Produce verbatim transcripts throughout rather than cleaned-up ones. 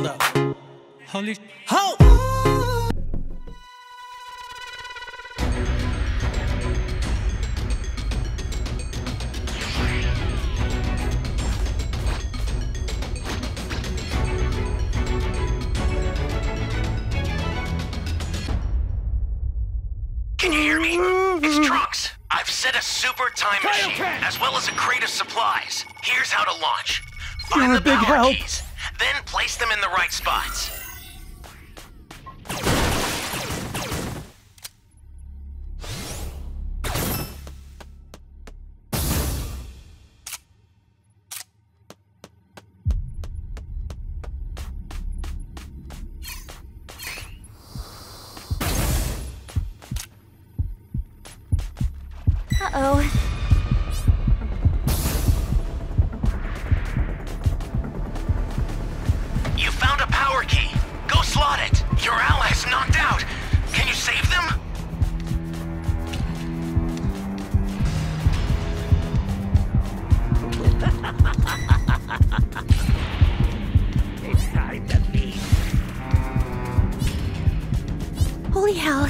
up. Holy ho! Can you hear me? It's Trunks. I've set a super time machine, as well as a crate of supplies. Here's how to launch. Find You're the a big power help. keys, then place them in the right spots. Uh-oh. You found a power key. Go slot it. Your allies knocked out. Can you save them? It's time to feast. Holy hell.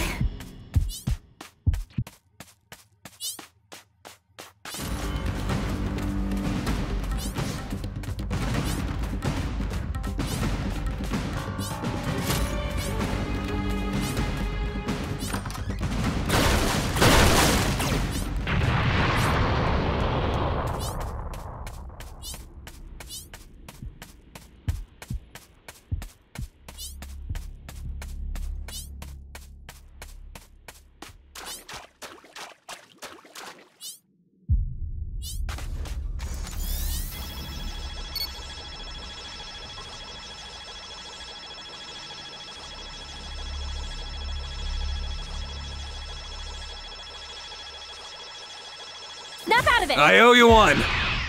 Snap out of it! I owe you one.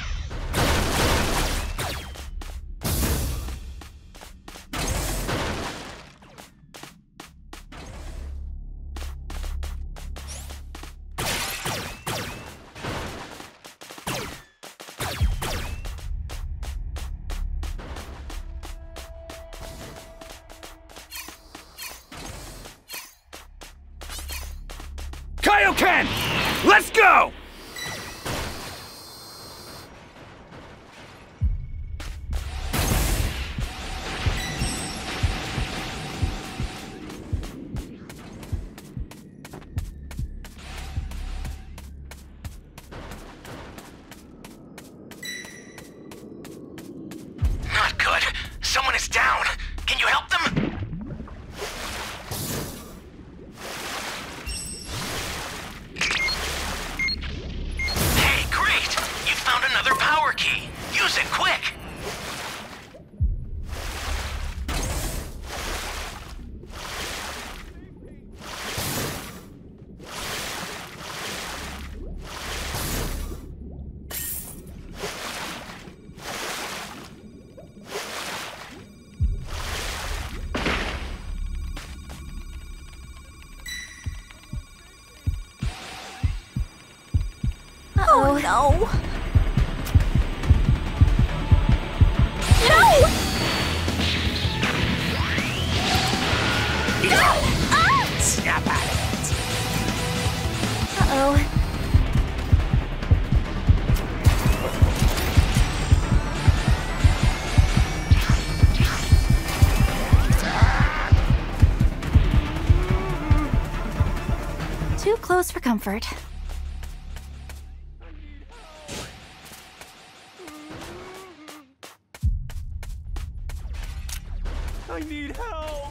Kaioken! Let's go! Not good. Someone is down. Can you help them? Hey, great! You found another power key. Use it quick. Oh no! No! No! Ah! Snap out of it. Uh-oh. Too close for comfort. I need help.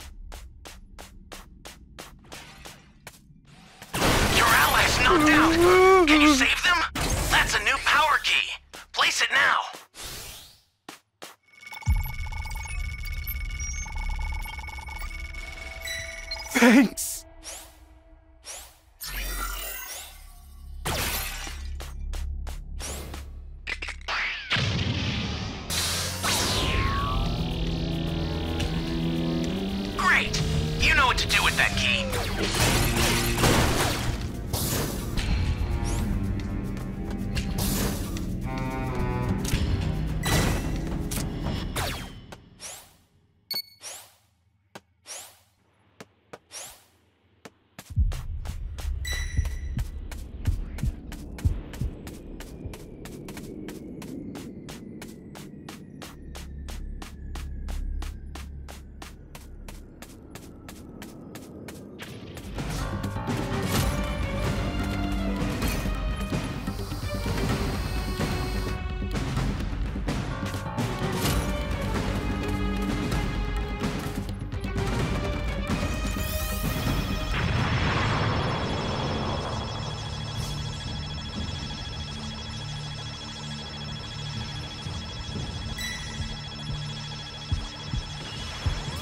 Your allies knocked out. Can you save them? That's a new power key. Place it now. Thanks. Great. You know what to do with that key.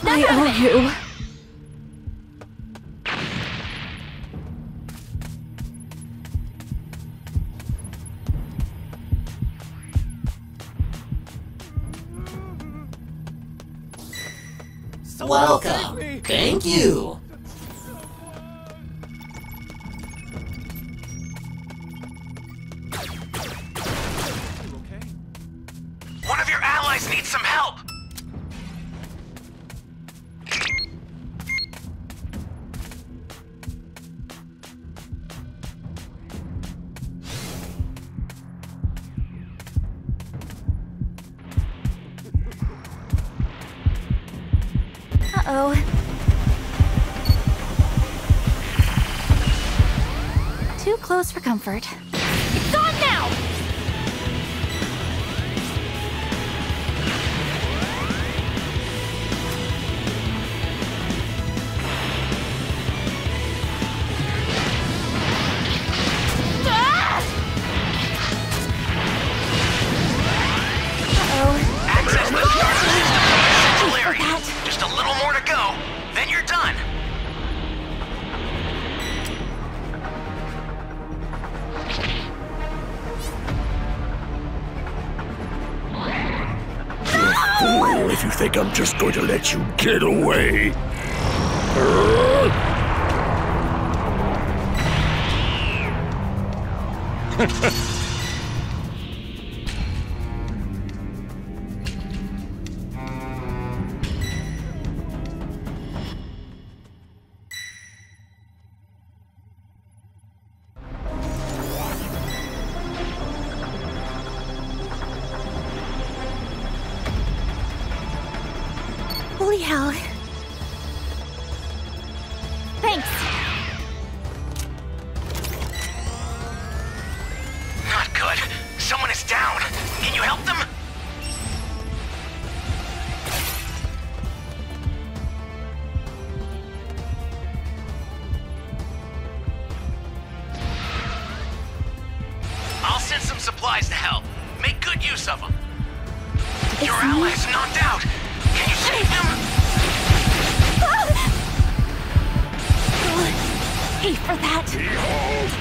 I owe you. Welcome. Thank you. One of your allies needs some help. Uh-oh. Too close for comfort. It's gone now! Ah! Uh-oh. Access the starter system in the central area. Just a little more to go, then you're done. Fool, if you think I'm just going to let you get away. Holy hell. Thanks. Not good. Someone is down. Can you help them? I'll send some supplies to help. Make good use of them. Your allies knocked out. Can you save them? Pay for that. Behold!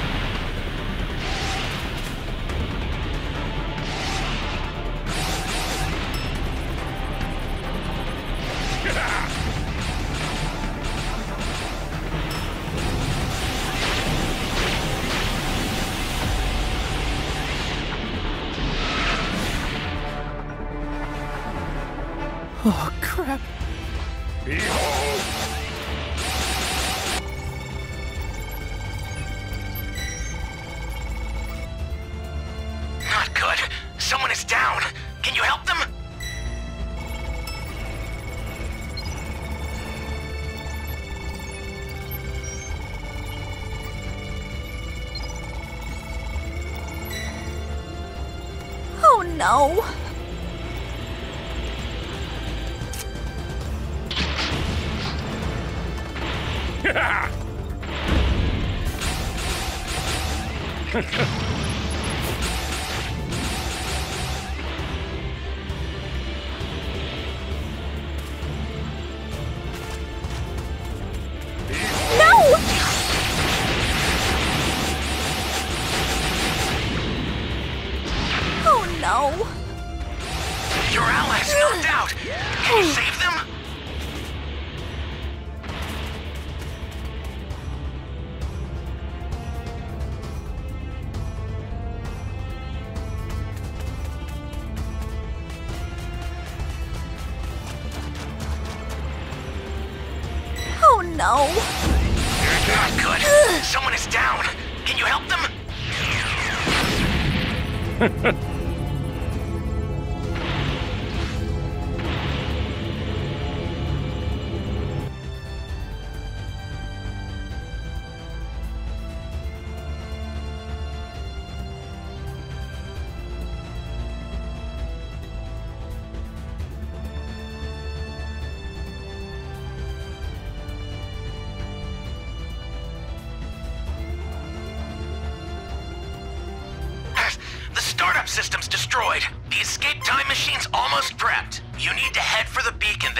Oh, crap. Behold! Not good. Someone is down. Can you help them? Oh no. No! Oh no. Your allies knocked out. Can you save them? Oh no. Not good. Someone is down. Can you help them? The startup system's destroyed. The escape time machine's almost prepped. You need to head for the beacon